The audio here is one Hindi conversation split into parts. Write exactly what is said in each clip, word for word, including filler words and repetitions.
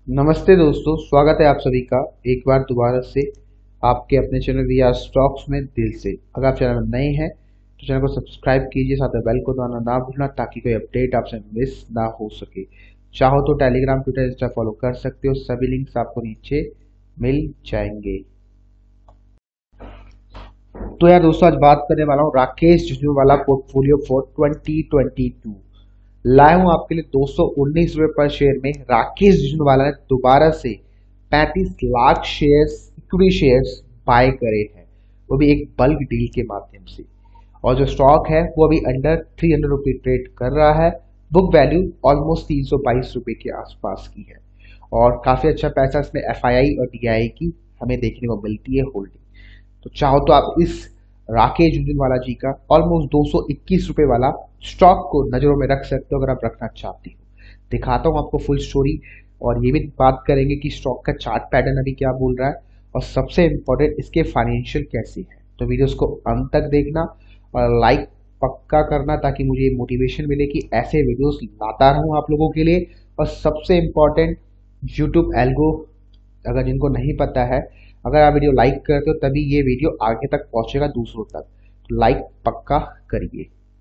नमस्ते दोस्तों, स्वागत है आप सभी का एक बार दोबारा से आपके अपने चैनल वी आर स्टॉक्स में दिल से। अगर आप चैनल में नए हैं तो चैनल को सब्सक्राइब कीजिए, साथ में बेल को दबाना ना भूलना ताकि कोई अपडेट आपसे मिस ना हो सके। चाहो तो टेलीग्राम, ट्विटर, इंस्टा फॉलो कर सकते हो, सभी लिंक्स आपको नीचे मिल जाएंगे। तो यार दोस्तों, आज बात करने वाला हूँ Rakesh Jhunjhunwala portfolio for twenty twenty two. लाया हूं आपके लिए दो सौ उन्नीस रुपए पर शेयर में। राकेश झुंझुनवाला ने दोबारा से पैंतीस lakh shares, equity shares buy करे हैं, वो भी एक बल्क डील के माध्यम से। और जो स्टॉक है वो अभी अंडर थ्री हंड्रेड रुपये ट्रेड कर रहा है। बुक वैल्यू ऑलमोस्ट तीन सौ बाईस रुपए के आसपास की है और काफी अच्छा पैसा इसमें एफ आई आई और डी आई की हमें देखने को मिलती है होल्डिंग। तो चाहो तो आप इस राकेश झुंझुनवाला जी का ऑलमोस्ट दो सौ इक्कीस रुपए वाला स्टॉक को नजरों में रख सकते हो अगर आप रखना चाहते हो। दिखाता हूं आपको फुल स्टोरी और ये भी बात करेंगे कि स्टॉक का चार्ट पैटर्न अभी क्या बोल रहा है और सबसे इंपॉर्टेंट इसके फाइनेंशियल कैसे है। तो वीडियोस को अंत तक देखना और लाइक पक्का करना ताकि मुझे मोटिवेशन मिले कि ऐसे वीडियोस लाता रहूं आप लोगों के लिए। और सबसे इंपॉर्टेंट, यूट्यूब एल्गो अगर जिनको नहीं पता है, अगर आप वीडियो लाइक करते हो तभी ये वीडियो आगे तक पहुंचेगा दूसरों तक, तो लाइक पक्का करिए।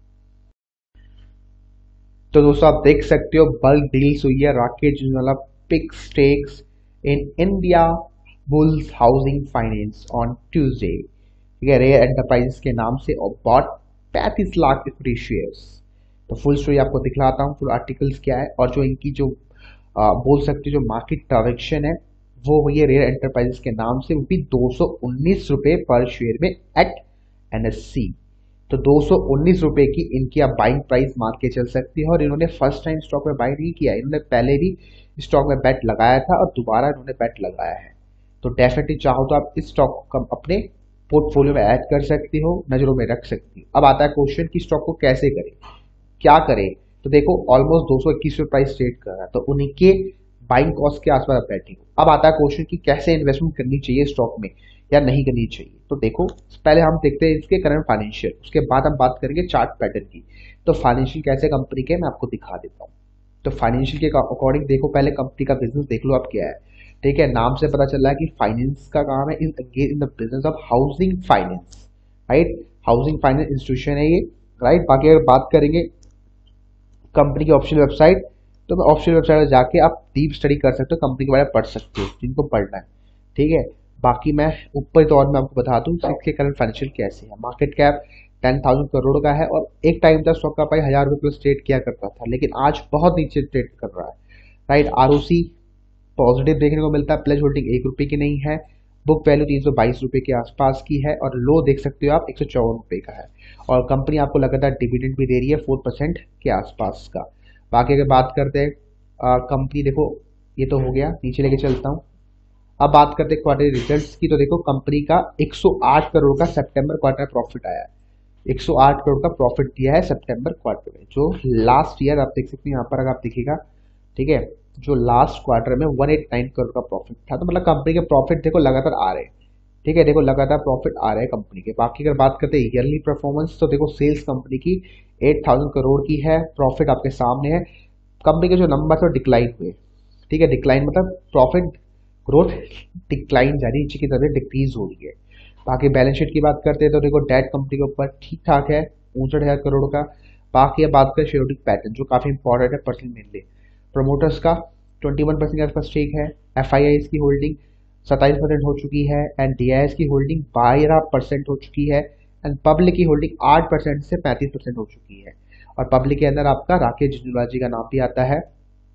तो दोस्तों आप देख सकते हो बल्क डील्स हुई है Rakesh Jhunjhunwala pick stakes in Indiabulls housing finance on Tuesday, ठीक है, रेयर एंटरप्राइजेस के नाम से और बॉट पैंतीस लाख इक्विटी शेयर्स। तो फुल स्टोरी आपको दिखलाता हूँ, फुल आर्टिकल्स क्या है और जो इनकी जो आ, बोल सकते हो जो मार्केट डायरेक्शन है वो हुई है रेयर एंटरप्राइजेस के नाम से, वो भी दो सौ उन्नीस रुपए पर शेयर में एट एन एस सी। तो दो सौ उन्नीस रुपए की इनकी आप बाइंग प्राइस मान के चल सकती है। और इन्होंने फर्स्ट टाइम स्टॉक में बाई नहीं किया, इन्होंने पहले भी स्टॉक में बैट लगाया था और दोबारा इन्होंने बैट लगाया है। तो डेफिनेटली चाहो तो आप इस स्टॉक को अपने पोर्टफोलियो में ऐड कर सकती हो, नजरों में रख सकती हो। अब आता है क्वेश्चन कि स्टॉक को कैसे करें, क्या करें। तो देखो ऑलमोस्ट दो सौ इक्कीस रुपए प्राइस ट्रेड कर रहा है, तो उनके बाइंग कॉस्ट के आसपास आप बैठे हो। अब आता है क्वेश्चन कि कैसे इन्वेस्टमेंट करनी चाहिए स्टॉक में या नहीं करनी चाहिए। तो देखो पहले हम देखते हैं इसके करंट फाइनेंशियल, उसके बाद हम बात करेंगे चार्ट पैटर्न की। तो फाइनेंशियल कैसे कंपनी के मैं आपको दिखा देता हूँ। तो फाइनेंशियल के अकॉर्डिंग देखो, पहले कंपनी का बिजनेस देख लो आप क्या है। ठीक है, नाम से पता चल रहा है कि फाइनेंस का काम है, in the business of housing finance, right. Housing finance institution है ये, राइट। बाकी अगर बात करेंगे कंपनी की ऑफिशियल वेबसाइट, तो ऑफिशियल वेबसाइट में जाके आप डीप स्टडी कर सकते हो, कंपनी के बारे में पढ़ सकते हो जिनको पढ़ना है, ठीक है। बाकी मैं ऊपर तौर में आपको बता दूं इसके करंट फाइनेंशियल कैसे है। Market cap ten thousand crore का है और एक टाइम था स्टॉक का प्राइस हजार रुपये प्लस ट्रेड किया करता था, लेकिन आज बहुत नीचे ट्रेड कर रहा है, राइट। आरओसी पॉजिटिव देखने को मिलता है, प्लेज होल्डिंग एक रुपये की नहीं है, बुक वैल्यू तीन सौ बाईस रुपये के आसपास की है और लो देख सकते हो आप एक सौ चौवन रुपये का है। और कंपनी आपको लगातार डिविडेंड भी दे रही है फोर परसेंट के आसपास का। बाकी अगर बात करते हैं कंपनी, देखो ये तो हो गया, नीचे लेके चलता हूँ। अब बात करते हैं क्वार्टरली रिजल्ट्स की। तो देखो कंपनी का एक सौ आठ करोड़ का सितंबर क्वार्टर प्रॉफिट आया है, एक सौ आठ करोड़ का प्रॉफिट दिया है सितंबर क्वार्टर में, जो लास्ट ईयर आप देख सकते हैं यहाँ पर अगर आप दिखेगा, ठीक है, जो लास्ट क्वार्टर में एक सौ नवासी करोड़ का प्रॉफिट था। तो मतलब कंपनी के प्रॉफिट देखो लगातार आ रहे हैं, ठीक है, देखो लगातार प्रॉफिट आ रहे हैं कंपनी के। बाकी अगर बात करते हैं ईयरली परफॉर्मेंस, तो देखो सेल्स कंपनी की आठ हज़ार करोड़ की है, प्रॉफिट आपके सामने है। कंपनी के जो नंबर है डिक्लाइन हुए, ठीक है, डिक्लाइन मतलब प्रॉफिट ग्रोथ डिक्लाइन जा रही है, नीचे की तरफ डिक्रीज हो रही है। बाकी बैलेंस शीट की बात करते हैं तो देखो डेट कंपनी के ऊपर ठीक ठाक है, उनसठ हजार करोड़ का। बाकी अब बात करें शेयर होल्डिंग पैटर्न, जो काफी इंपॉर्टेंट है पर्सनल मेनली। प्रमोटर्स का इक्कीस परसेंट के आसपास स्टेक है, एफ आई आई की होल्डिंग सत्ताईस परसेंट हो चुकी है एंड डी आई एस की होल्डिंग बारह परसेंट हो चुकी है एंड पब्लिक की होल्डिंग आठ परसेंट से पैंतीस परसेंट हो चुकी है। और पब्लिक के अंदर आपका राकेश झुंझुनवाला जी का नाम भी आता है।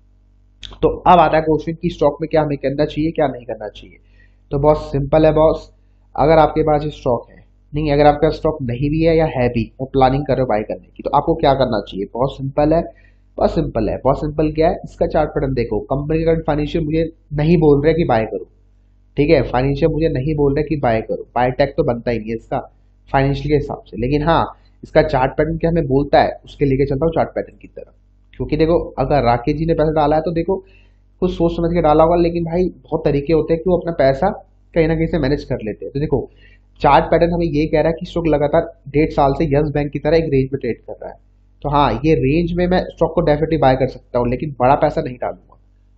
तो अब आता है क्वेश्चन कि स्टॉक में क्या हमें करना चाहिए क्या नहीं करना चाहिए। तो बहुत सिंपल है बॉस, अगर आपके पास स्टॉक है नहीं, अगर आपका स्टॉक नहीं भी है या है भी और प्लानिंग कर रहे हो बाय करने की, तो आपको क्या करना चाहिए। बहुत सिंपल है, बहुत सिंपल है, बहुत सिंपल क्या है, इसका चार्ट पैटर्न देखो। कंपनी का फाइनेंशियल मुझे नहीं बोल रहे कि बाय करो, ठीक है, फाइनेंशियल मुझे नहीं बोल रहे कि बाय करो, बाय टैग तो बनता ही नहीं है इसका फाइनेंशियल के हिसाब से, लेकिन हाँ इसका चार्ट पैटर्न क्या हमें बोलता है उसके लेके चलता हूँ चार्ट पैटर्न की तरफ। क्योंकि देखो अगर राकेश जी ने पैसा डाला है तो देखो कुछ सोच समझ के डाला होगा, लेकिन भाई बहुत तरीके होते हैं कि वो अपना पैसा कहीं ना कहीं से मैनेज कर लेते हैं। तो देखो चार्ट पैटर्न हमें ये कह रहा है कि स्टॉक लगातार डेढ़ साल से यस बैंक की तरह एक रेंज में ट्रेड कर रहा है। तो हाँ, ये रेंज में मैं स्टॉक को डेफिनेटली बाय कर सकता हूँ, लेकिन बड़ा पैसा नहीं डालूंगा,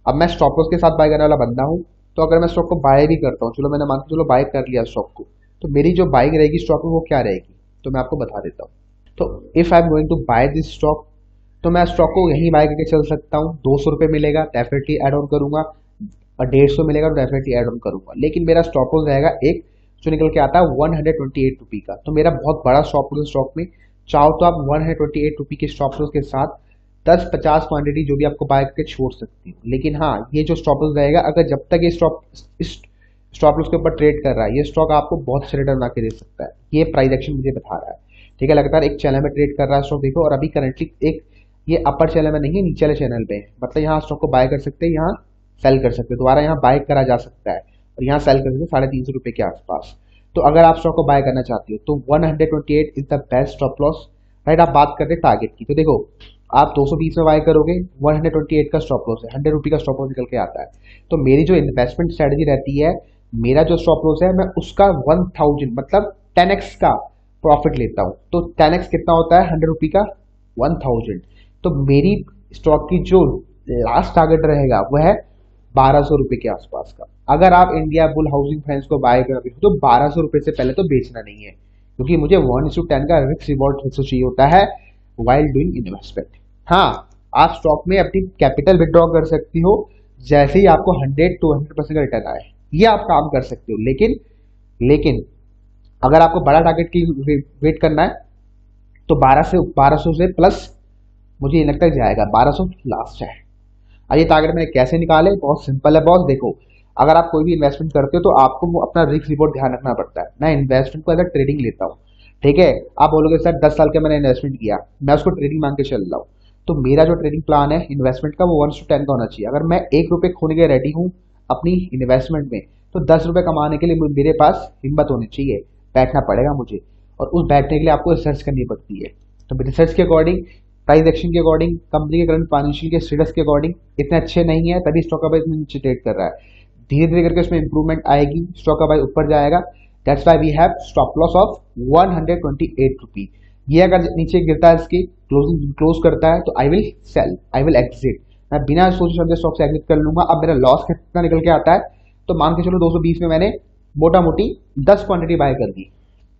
अब मैं स्टॉप लॉस के साथ बाय करने वाला बंदा हूँ, तो अगर मैं स्टॉक को बाय भी करता हूँ, चलो मैंने मान के चलो बाय कर लिया स्टॉक को, तो मेरी जो बाइंग रहेगी स्टॉक में वो क्या रहेगी, तो मैं आपको बता देता हूँ। तो if I am going to buy this stock, तो मैं स्टॉक को यहीं बाय करके चल सकता हूँ। दो सौ रुपये मिलेगा डेफिनेटली एड ऑन करूंगा, और डेढ़ सौ मिलेगा तो डेफिनेटली एड ऑन करूंगा। लेकिन मेरा स्टॉप लॉस रहेगा एक जो निकल के आता है one hundred twenty eight rupee का। तो मेरा बहुत बड़ा स्टॉप लॉस स्टॉक में, चाहो तो आप one hundred twenty eight rupee के स्टॉप लॉस के साथ दस पचास क्वांटिटी जो भी आपको बाय करके छोड़ सकती हूँ। लेकिन हाँ, ये जो स्टॉप लॉस रहेगा, अगर जब तक ये स्टॉप इस स्टॉप लॉस के ऊपर ट्रेड कर रहा है, ये स्टॉक आपको बहुत अच्छे रिटर्न बना के दे सकता है। ये प्राइस एक्शन मुझे बता रहा है, ठीक है। लगातार एक चैनल में ट्रेड कर रहा है स्टॉक, देखो, और अभी करंटली एक ये अपर चैनल में नहीं है, नीचे वाले चैनल पे है। मतलब यहाँ स्टॉक को बाय कर सकते हैं, यहाँ सेल कर सकते हैं, दोबारा यहाँ बाय करा जा सकता है और यहाँ सेल कर सकते हैं साढ़े तीन सौ रुपये के आसपास। तो अगर आप स्टॉक को बाय करना चाहते हो तो one hundred twenty eight is the best stop loss, right. आप बात करते हैं टारगेट की, तो देखो आप दो सौ बीस में बाय करोगे, वन हंड्रेड ट्वेंटी एट का स्टॉप लॉस है, हंड्रेड रुपी का स्टॉप लॉस निकल के आता है। तो मेरी जो इन्वेस्टमेंट स्ट्रेटजी रहती है, मेरा जो स्टॉप लॉस है, मैं उसका वन थाउजेंड मतलब टेन एक्स का प्रॉफिट लेता हूँ। तो टेन एक्स कितना होता है, हंड्रेड रुपी का वन थाउजेंड। तो मेरी स्टॉक की जो लास्ट टारगेट रहेगा वह है बारह सौ रुपये के आसपास का। अगर आप इंडिया बुल हाउसिंग फाइनेंस को बाय कर रहे हो तो बारह सौ रुपये से पहले तो बेचना नहीं है, क्योंकि मुझे वन टू टेन का रिस्क रिवॉर्ड रेशो चाहिए होता है वाइल डूइंग इन्वेस्टमेंट। हाँ, आप स्टॉक में अपनी कैपिटल विड्रॉ कर सकती हो जैसे ही आपको हंड्रेड टू हंड्रेड परसेंट का रिटर्न आए, ये आप काम कर सकते हो। लेकिन लेकिन अगर आपको बड़ा टारगेट की वेट करना है तो बारह से बारह सौ से प्लस मुझे ये लगता है जाएगा, बारह सौ लास्ट है। अब ये टारगेट मैंने कैसे निकाले, बहुत सिंपल है बॉस। देखो, अगर आप कोई भी इन्वेस्टमेंट करते हो तो आपको अपना रिस्क रिवॉर्ड ध्यान रखना पड़ता है। मैं इन्वेस्टमेंट को एज अ ट्रेडिंग लेता हूँ, ठीक है। आप बोलोगे सर दस साल का मैंने इन्वेस्टमेंट किया, मैं उसको ट्रेडिंग मान के चल रहा हूँ, तो मेरा जो ट्रेडिंग प्लान है इन्वेस्टमेंट का वो वन टू टेन का होना चाहिए। अगर मैं एक रुपये खोने के रेडी हूँ अपनी इन्वेस्टमेंट में, तो दस रुपये कमाने के लिए मेरे पास हिम्मत होनी चाहिए, बैठना पड़ेगा मुझे, और उस बैठने के लिए आपको रिसर्च करनी पड़ती है। तो रिसर्च के अकॉर्डिंग, प्राइस एक्शन के अकॉर्डिंग, कंपनी के करंट फाइनेंशियल के स्टेटस के अकॉर्डिंग इतने अच्छे नहीं है, तभी स्टॉक का प्राइस नीचे ट्रेड कर रहा है। धीरे धीरे करके उसमें इंप्रूवमेंट आएगी, स्टॉक का प्राइस ऊपर जाएगा। That's why we have stop loss of one hundred twenty eight rupee. ये अगर नीचे गिरता है, इसकी क्लोजिंग क्लोज करता है, तो I will sell, I will exit. मैं बिना सोचे समझे स्टॉक से एग्जिट कर लूंगा। अब मेरा लॉस कितना निकल के आता है, तो मान के चलो दो सौ बीस में मैंने मोटा मोटी दस क्वांटिटी बाय कर दी,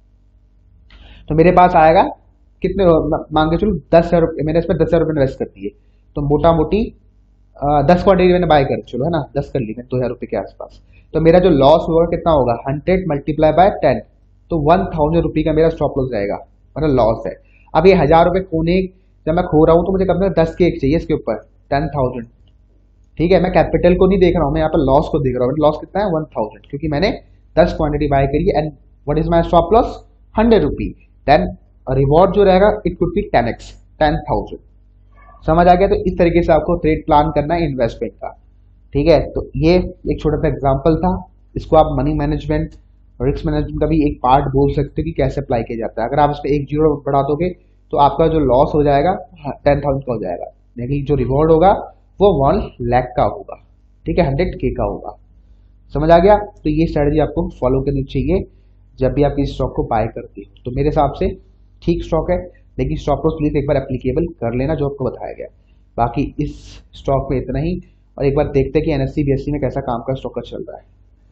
तो मेरे पास आएगा कितने, मान के चलो दस हजार रुपये, मैंने इसमें दस हजार रुपये इन्वेस्ट कर दिए, तो मोटा मोटी दस क्वांटिटी मैंने बाय कर, चलो है ना, दस कर ली मैंने दो हजार रुपये के आसपास। तो मेरा जो लॉस होगा कितना होगा, हंड्रेड मल्टीप्लाई बाय टेन, तो वन थाउजेंड रुपी का मेरा स्टॉप लॉस रहेगा, मतलब लॉस है। अब ये हजार रुपये खोने जब मैं खो रहा हूँ, तो मुझे कम से कम दस के एक चाहिए इसके ऊपर, टेन थाउजेंड, ठीक है। मैं कैपिटल को नहीं देख रहा हूँ, मैं यहाँ पर लॉस को देख रहा हूँ। लॉस कितना है, वन थाउजेंड, क्योंकि मैंने दस क्वांटिटी बाय करी है। And what is my stop loss, hundred rupee. Then reward जो रहेगा it could be ten x, ten thousand. समझ आ गया। तो इस तरीके से आपको ट्रेड प्लान करना है इन्वेस्टमेंट का, ठीक है। तो ये एक छोटा सा एग्जांपल था, इसको आप मनी मैनेजमेंट, रिस्क मैनेजमेंट का भी एक पार्ट बोल सकते हो कि कैसे अप्लाई किया जाता है। अगर आप इस पर एक जीरो बढ़ा दोगे तो आपका जो लॉस हो जाएगा टेन थाउजेंड का हो जाएगा, लेकिन जो रिवॉर्ड होगा वो वन लाख का होगा, ठीक है, हंड्रेड के का होगा। समझ आ गया। तो ये स्ट्रेटजी आपको फॉलो करनी चाहिए जब भी आप इस स्टॉक को बाय करते हो। तो मेरे हिसाब से ठीक स्टॉक है, लेकिन स्टॉप लॉस प्लीज एक बार एप्लीकेबल कर लेना जो आपको बताया गया। बाकी इस स्टॉक में इतना ही, और एक बार देखते हैं कि एनएससी बीएससी में कैसा काम का स्टॉक का चल रहा है।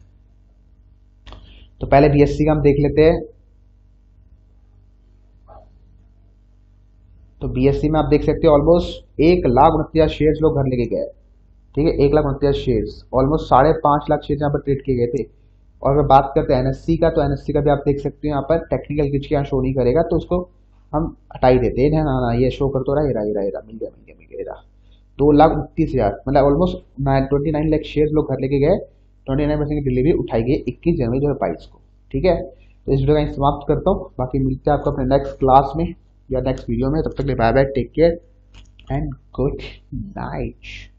तो पहले बीएससी का हम देख लेते हैं। तो बीएससी में आप देख सकते हैं ऑलमोस्ट एक लाख उनतीस शेयर्स लोग घर लेके गए, ठीक है, एक लाख उनतीस शेयर्स, ऑलमोस्ट साढ़े पांच लाख शेयर यहाँ पर ट्रेड किए गए थे। और अगर बात करते हैं एनएससी का, तो एनएससी का भी आप देख सकते हैं यहाँ पर टेक्निकल ग्लिच के यहाँ शो नहीं करेगा, तो उसको हम हटा ही देते हैं ना, ना ये शो कर तो रहा है, ये रहा मिल गया मिल गया मिल गया दो लाख उनतीस हजार, मतलब almost twenty nine lakh share लोग घर लेके गए। ट्वेंटी नाइन परसेंट की डिलीवरी उठाई गई इक्कीस जनवरी दो हजार बाईस को, ठीक है। तो इस वीडियो का समाप्त करता हूँ, बाकी मिलते हैं आपको अपने नेक्स्ट क्लास में या नेक्स्ट वीडियो में। तब तक bye bye, take care and good night.